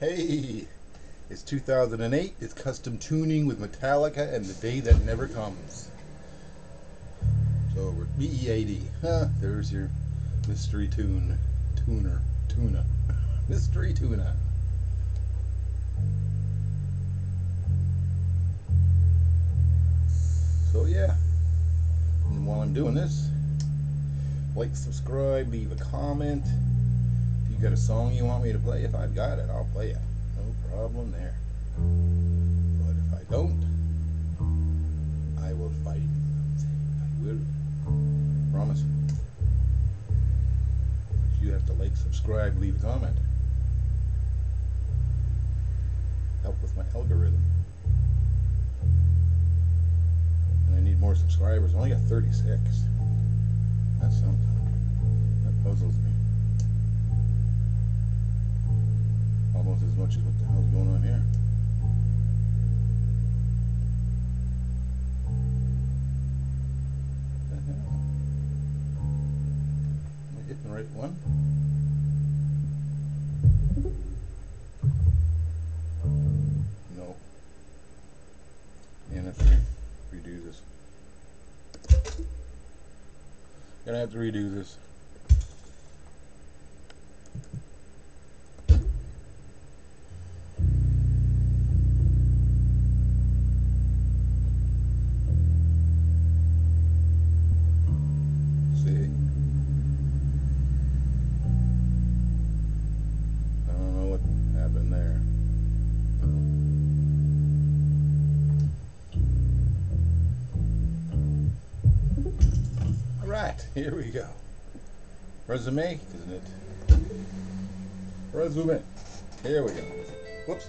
Hey, it's 2008. It's custom tuning with Metallica and the day that never comes. So we're BEAD. There's your mystery tuna, mystery tuna. So yeah, and while I'm doing this, like, subscribe, leave a comment. If you got a song you want me to play, if I've got it, I'll play it. No problem there. But if I don't, I will fight. I will. Promise. But you have to like, subscribe, leave a comment. Help with my algorithm. And I need more subscribers. I only got 36. That's something. That puzzles me. Almost as much as what the hell's going on here. What the hell? Am I hitting the right one? No. And I have to redo this. Gonna have to redo this. See? I don't know what happened there. Alright, here we go. Resume, isn't it? Resume. Here we go. Whoops.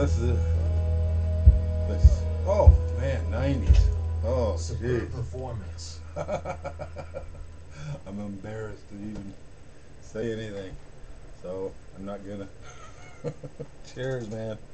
let's do this. Oh man, 90s. Oh, Superb jeez. performance. I'm embarrassed to even say anything, so I'm not gonna. Cheers, man.